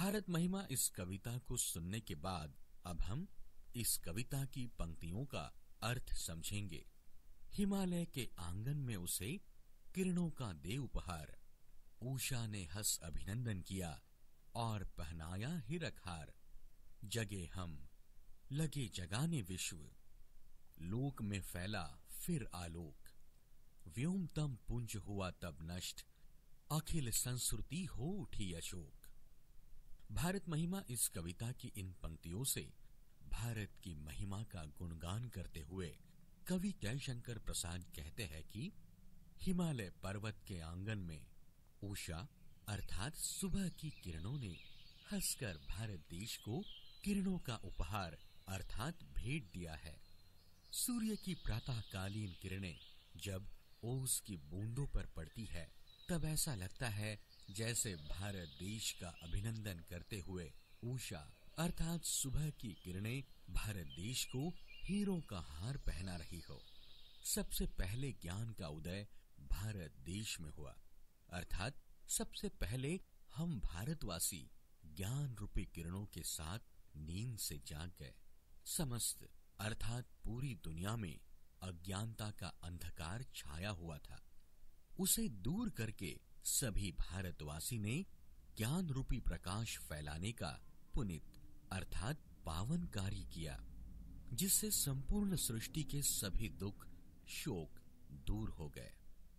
भारत महिमा इस कविता को सुनने के बाद अब हम इस कविता की पंक्तियों का अर्थ समझेंगे। हिमालय के आंगन में उसे किरणों का दे उपहार, उषा ने हंस अभिनंदन किया और पहनाया हीरक हार। जगे हम, लगे जगाने विश्व, लोक में फैला फिर आलोक। व्योमतम पुंज हुआ तब नष्ट, अखिल संस्कृति हो उठी अशोक। भारत महिमा इस कविता की इन पंक्तियों से भारत की महिमा का गुणगान करते हुए कवि जयशंकर प्रसाद कहते हैं कि हिमालय पर्वत के आंगन में उषा अर्थात सुबह की किरणों ने हंसकर भारत देश को किरणों का उपहार अर्थात भेंट दिया है। सूर्य की प्रातःकालीन किरणें जब ओस की बूंदों पर पड़ती है तब ऐसा लगता है जैसे भारत देश का अभिनंदन करते हुए उषा अर्थात सुबह की किरणें भारत देश को हीरों का हार पहना रही हो। सबसे पहले ज्ञान का उदय भारत देश में हुआ, अर्थात सबसे पहले हम भारतवासी ज्ञान रूपी किरणों के साथ नींद से जाग गए। समस्त अर्थात पूरी दुनिया में अज्ञानता का अंधकार छाया हुआ था, उसे दूर करके सभी भारतवासी ने ज्ञान रूपी प्रकाश फैलाने का पुनीत अर्थात पावन कार्य किया, जिससे संपूर्ण सृष्टि के सभी दुख शोक दूर हो गए।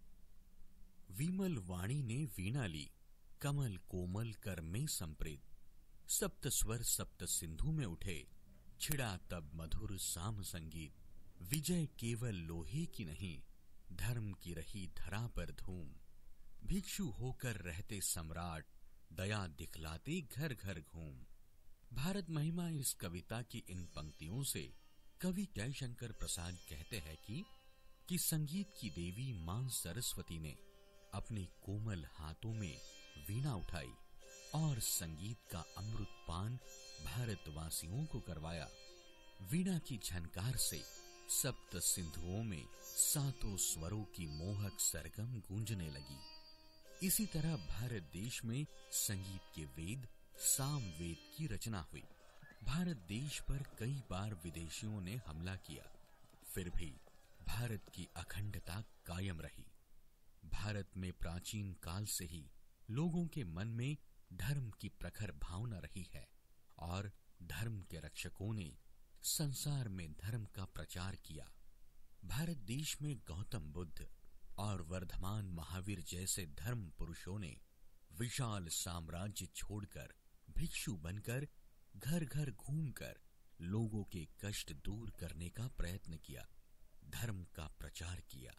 विमल वाणी ने वीणा ली, कमल कोमल कर में संप्रीत। सप्त स्वर सप्त सिंधु में उठे, छिड़ा तब मधुर साम संगीत। विजय केवल लोहे की नहीं, धर्म की रही धरा पर धूम। भिक्षु होकर रहते सम्राट, दया दिखलाते घर घर घूम। भारत महिमा इस कविता की इन पंक्तियों से कवि जयशंकर प्रसाद कहते हैं कि संगीत की देवी मां सरस्वती ने अपने कोमल हाथों में वीणा उठाई और संगीत का अमृत पान भारतवासियों को करवाया। वीणा की झनकार से सप्त सिंधुओं में सातों स्वरों की मोहक सरगम गूंजने लगी। इसी तरह भारत देश में संगीत के वेद साम वेद की रचना हुई। भारत देश पर कई बार विदेशियों ने हमला किया, फिर भी भारत की अखंडता कायम रही। भारत में प्राचीन काल से ही लोगों के मन में धर्म की प्रखर भावना रही है और धर्म के रक्षकों ने संसार में धर्म का प्रचार किया। भारत देश में गौतम बुद्ध और वर्धमान महावीर जैसे धर्म पुरुषों ने विशाल साम्राज्य छोड़कर भिक्षु बनकर घर घर घूमकर लोगों के कष्ट दूर करने का प्रयत्न किया, धर्म का प्रचार किया।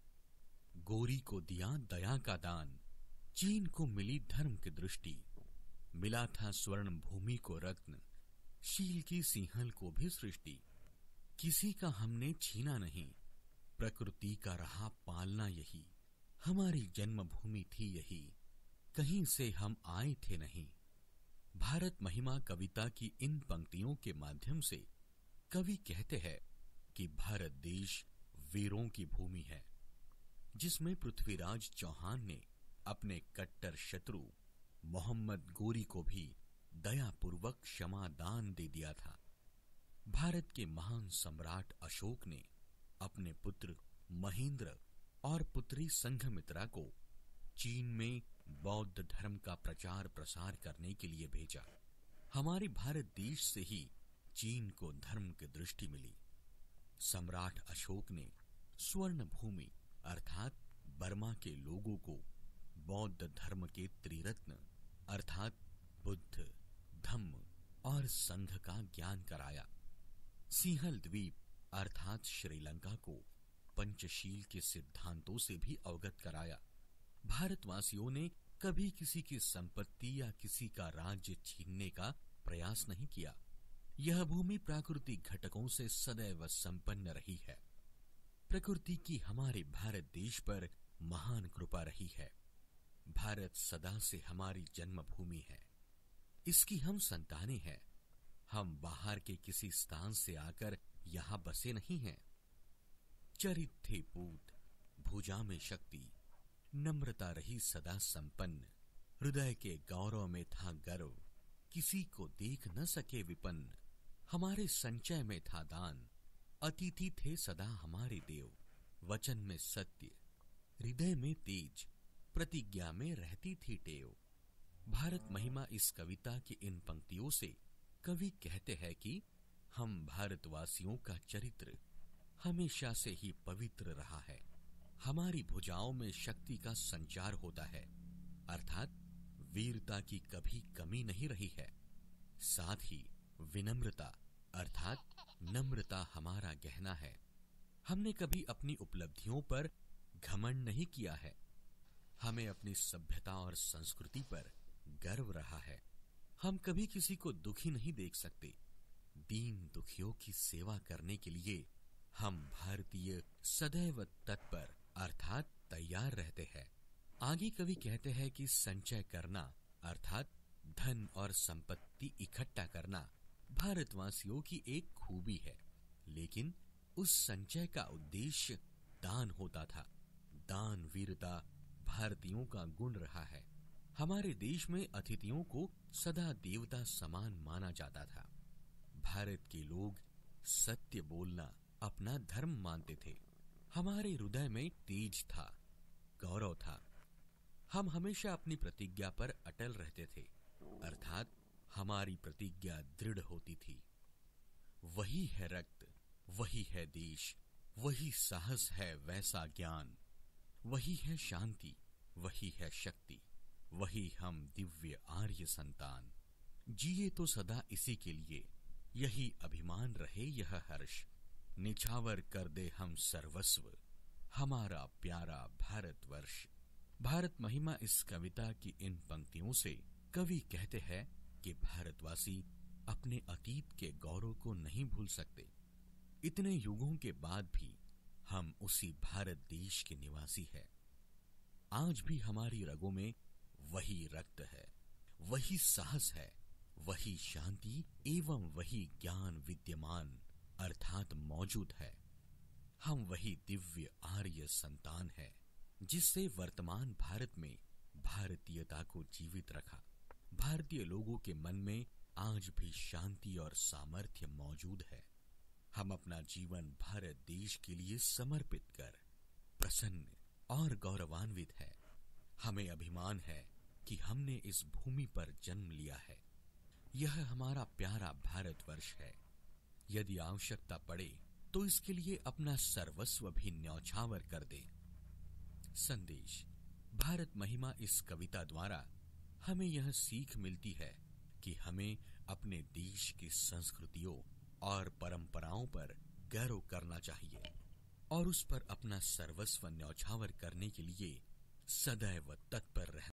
गोरी को दिया दया का दान, चीन को मिली धर्म की दृष्टि। मिला था स्वर्ण भूमि को रत्न, शील की सिंहल को भी सृष्टि। किसी का हमने छीना नहीं, प्रकृति का रहा पालना यही। हमारी जन्मभूमि थी यही, कहीं से हम आए थे नहीं। भारत महिमा कविता की इन पंक्तियों के माध्यम से कवि कहते हैं कि भारत देश वीरों की भूमि है, जिसमें पृथ्वीराज चौहान ने अपने कट्टर शत्रु मोहम्मद गोरी को भी दयापूर्वक क्षमा दान दे दिया था। भारत के महान सम्राट अशोक ने अपने पुत्र महेंद्र और पुत्री संघमित्रा को चीन में बौद्ध धर्म का प्रचार प्रसार करने के लिए भेजा। हमारे भारत देश से ही चीन को धर्म की दृष्टि मिली। सम्राट अशोक ने स्वर्ण भूमि अर्थात बर्मा के लोगों को बौद्ध धर्म के त्रिरत्न अर्थात बुद्ध, धम्म और संघ का ज्ञान कराया। सिंहल द्वीप अर्थात श्रीलंका को पंचशील के सिद्धांतों से भी अवगत कराया। भारतवासियों ने कभी किसी की संपत्ति या किसी का राज्य छीनने का प्रयास नहीं किया। यह भूमि प्राकृतिक घटकों से सदैव संपन्न रही है। प्रकृति की हमारे भारत देश पर महान कृपा रही है। भारत सदा से हमारी जन्मभूमि है, इसकी हम संतानें हैं। हम बाहर के किसी स्थान से आकर यहां बसे नहीं हैं। चरित थे पूत, भुजा में शक्ति, नम्रता रही सदा संपन्न। हृदय के गौरव में था गर्व, किसी को देख न सके विपन्न, हमारे संचय में था दान। अतिथि थे सदा हमारे देव, वचन में सत्य, हृदय में तेज, प्रतिज्ञा में रहती थी टेव। भारत महिमा इस कविता की इन पंक्तियों से कवि कहते हैं कि हम भारतवासियों का चरित्र हमेशा से ही पवित्र रहा है। हमारी भुजाओं में शक्ति का संचार होता है, अर्थात वीरता की कभी कमी नहीं रही है। साथ ही विनम्रता अर्थात नम्रता हमारा गहना है। हमने कभी अपनी उपलब्धियों पर घमंड नहीं किया है। हमें अपनी सभ्यता और संस्कृति पर गर्व रहा है। हम कभी किसी को दुखी नहीं देख सकते। दीन दुखियों की सेवा करने के लिए हम भारतीय सदैव तत्पर अर्थात तैयार रहते हैं। आगे कवि कहते हैं कि संचय करना अर्थात धन और संपत्ति इकट्ठा करना भारतवासियों की एक खूबी है, लेकिन उस संचय का उद्देश्य दान होता था। दान वीरता भारतीयों का गुण रहा है। हमारे देश में अतिथियों को सदा देवता समान माना जाता था। भारत के लोग सत्य बोलना अपना धर्म मानते थे। हमारे हृदय में तेज था, गौरव था। हम हमेशा अपनी प्रतिज्ञा पर अटल रहते थे, अर्थात हमारी प्रतिज्ञा दृढ़ होती थी। वही है रक्त, वही है देश, वही साहस है वैसा ज्ञान, वही है शांति, वही है शक्ति, वही हम दिव्य आर्य संतान। जिए तो सदा इसी के लिए, यही अभिमान रहे यह हर्ष। निछावर कर दे हम सर्वस्व, हमारा प्यारा भारतवर्ष। भारत महिमा इस कविता की इन पंक्तियों से कवि कहते हैं कि भारतवासी अपने अतीत के गौरव को नहीं भूल सकते। इतने युगों के बाद भी हम उसी भारत देश के निवासी हैं। आज भी हमारी रगों में वही रक्त है, वही साहस है, वही शांति एवं वही ज्ञान विद्यमान अर्थात मौजूद है। हम वही दिव्य आर्य संतान है जिससे वर्तमान भारत में भारतीयता को जीवित रखा। भारतीय लोगों के मन में आज भी शांति और सामर्थ्य मौजूद है। हम अपना जीवन भारत देश के लिए समर्पित कर प्रसन्न और गौरवान्वित है। हमें अभिमान है कि हमने इस भूमि पर जन्म लिया है। यह हमारा प्यारा भारतवर्ष है। यदि आवश्यकता पड़े तो इसके लिए अपना सर्वस्व भी न्यौछावर कर दे। संदेश। भारत महिमा इस कविता द्वारा हमें यह सीख मिलती है कि हमें अपने देश की संस्कृतियों और परंपराओं पर गर्व करना चाहिए और उस पर अपना सर्वस्व न्यौछावर करने के लिए सदैव तत्पर रहना